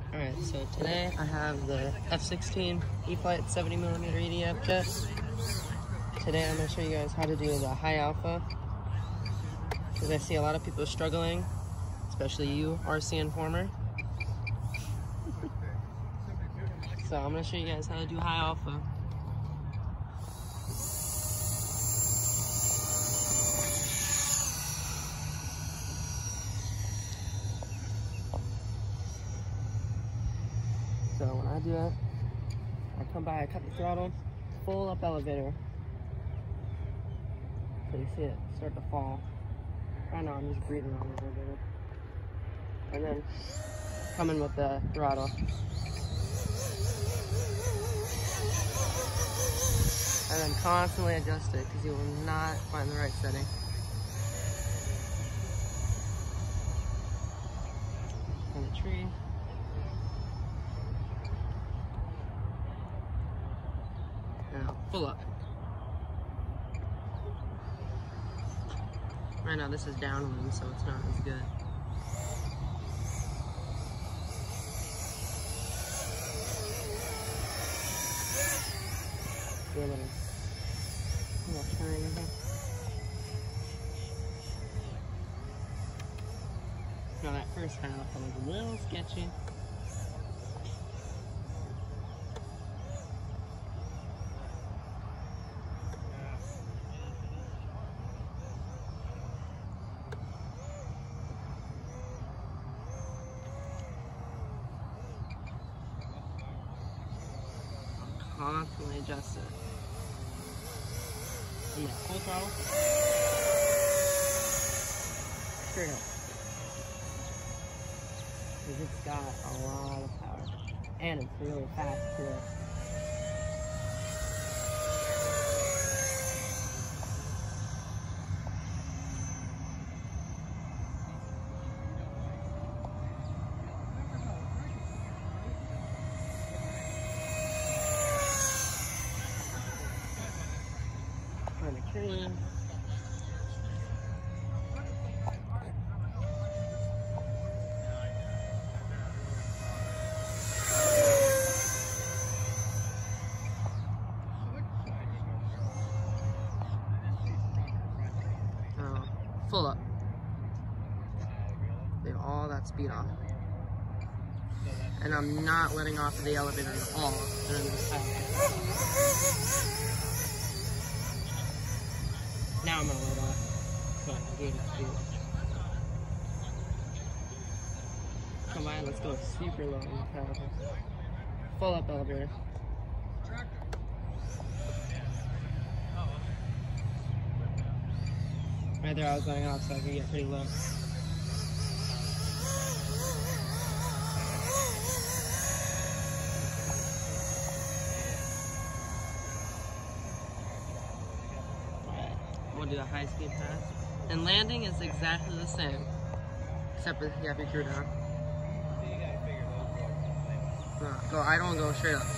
Alright, so today I have the F16 Eflite 70mm EDF jet. Today I'm going to show you guys how to do the high alpha, because I see a lot of people struggling, especially you, RC Informer. So I'm going to show you guys how to do high alpha. So when I do it, I come by, I cut the throttle, full up elevator. So you see it start to fall. Right now I'm just breathing on the elevator. And then come in with the throttle. And then constantly adjust it, because you will not find the right setting. On the tree. Now, full up. Right now this is downwind, so it's not as good. Do a little turn in here. Now that first half was a little sketchy. Constantly adjust it. And that full throttle. Straight up. Because it's got a lot of power. And it's really fast too. The tree. Full up. Leave all that speed off. And I'm not letting off of the elevator at all. And I'm just now I'm gonna let off, so I can gain speed. Come on, let's go super low in the power. Full up elevator. Right there I was letting off so I could get pretty low. We'll do a high speed pass. And landing is exactly the same, except that you have your gear down. No, go idle and go straight up.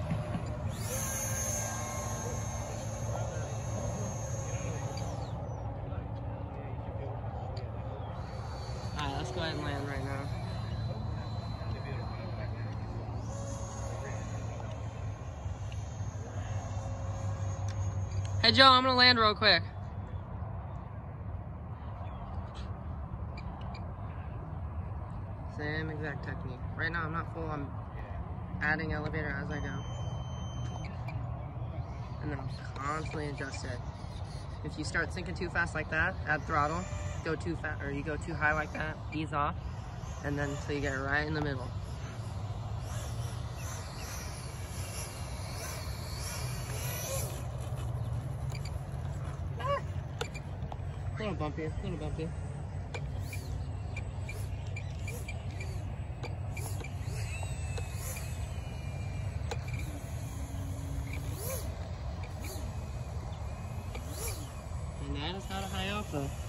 Alright, let's go ahead and land right now. Hey Joe, I'm gonna land real quick. Same exact technique. Right now I'm not full, I'm adding elevator as I go. And then I'll constantly adjust it. If you start sinking too fast like that, add throttle. Go too fast, or you go too high like that, ease off. And then so you get right in the middle. A little bumpy, a little bumpy. And that is how to high alpha.